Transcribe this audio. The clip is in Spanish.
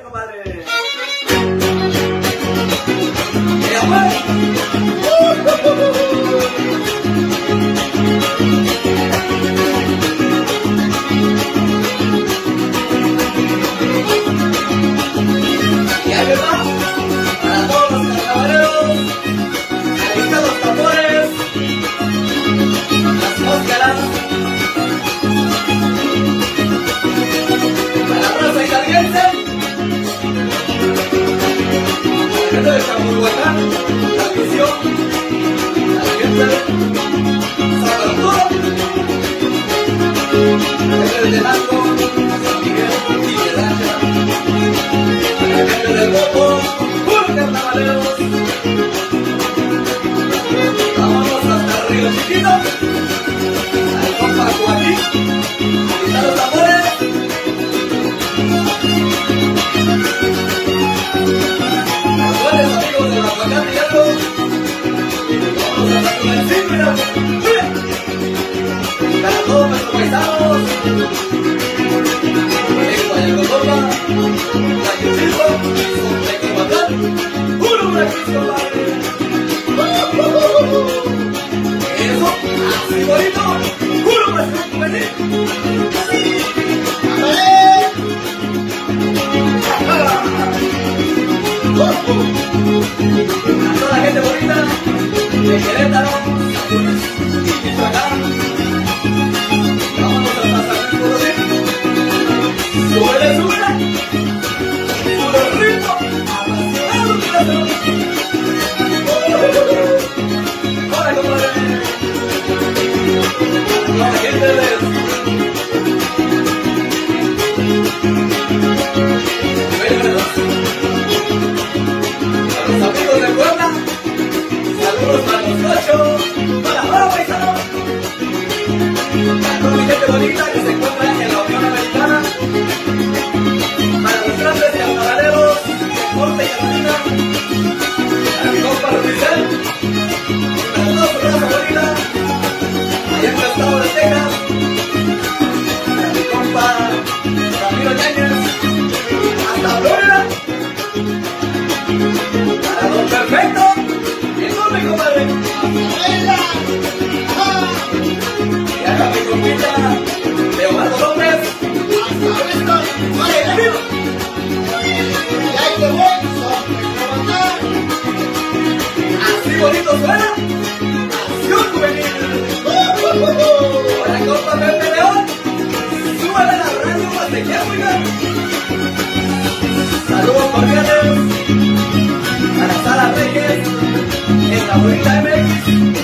¡Órale, compadre! ¡Ya fue! Y ahí va, para todos los carnavaleros, alistan los tambores, las máscaras, para la raza hidalguense, para la gente de Chapulhuacán, la misión, la gente de San Arturo, la gente de Tenango, San Miguel y Quedacha, la gente del Bopo, puro carnavaleros. Vámonos hasta Río Chiquito, al compa Joaquín, alistar los tambores. Los buenos amigos de la Aguacate y algo, vámonos hasta con el Címbira. Para todos nuestros paisanos, en Guayacotopa, Guayuchilco, Sontecomatán, puro beneficio, padre. Eso, así bonito, puro beneficio, juvenil. A toda la gente bonita de Querétaro, y Michoacán. Vámonos a pasar el Potosí. ¡Súbele, súbele! ¡Puro ritmo! ¡Apasionado, corazón! ¡Hola, compadre! ¡Hola, gente de... A los amigos de Puebla, saludos para los ocho, para paisano, para toda mi gente bonita que se encuentra en la Unión Americana, para los grandes carnavaleros de Norte Carolina, para mi compa Ruizel, para toda su raza bonita, allá en el estado de Texas, para mi compa Ramiro Yáñez, hasta Florida. Para don Perfecto, enorme compadre. Y acá mi compita Leonardo López. Así bonito suena. Acción juvenil. Para compa Pepe León, súbale la radio para que quiera, oigan. Saludos cordiales. Para Sara Reyes, en la bonita MX.